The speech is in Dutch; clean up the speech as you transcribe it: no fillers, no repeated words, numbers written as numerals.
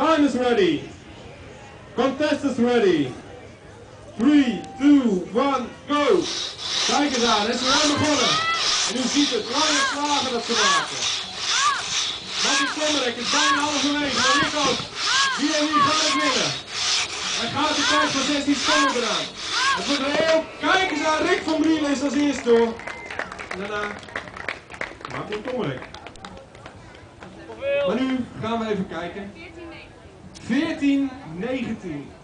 Time is ready. Contestants ready. 3, 2, 1, go. Kijk eens aan, het is ruim begonnen. En u ziet het, lange slagen dat ze maken. Komarek is bijna halverwege, maar Rik ook. Wie en wie gaat het winnen? Hij gaat de tijd van 16 seconden eraan. Het wordt heel, kijk eens aan, Rik van Drielen is als eerste hoor. En daarna maakt Komarek. Maar nu gaan we even kijken. 14-19.